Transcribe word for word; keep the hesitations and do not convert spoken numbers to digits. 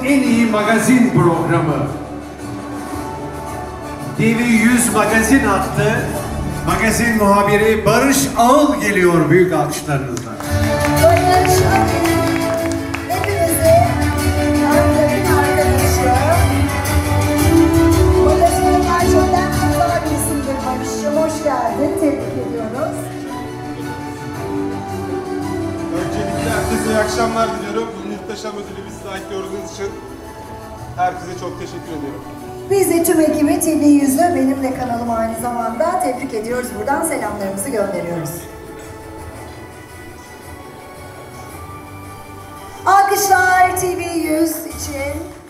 en iyi magazin programı. T V yüz Magazin attı. Magazin muhabiri Barış Ağıl geliyor büyük alkışlarınızla. Barış hepimizi arkadaşım arkadaşım. Magazinin gerçekten güzel bir isimdir Barış'cığım. Hoş geldin. Tebrik ediyoruz. Öncelikle herkese iyi akşamlar diliyorum. Bu muhteşem ödülü bize layık gördüğünüz için herkese çok teşekkür ediyorum. Biz de tüm ekibi T V yüz'ü, benim de kanalım aynı zamanda tebrik ediyoruz. Buradan selamlarımızı gönderiyoruz. Alkışlar T V yüz için.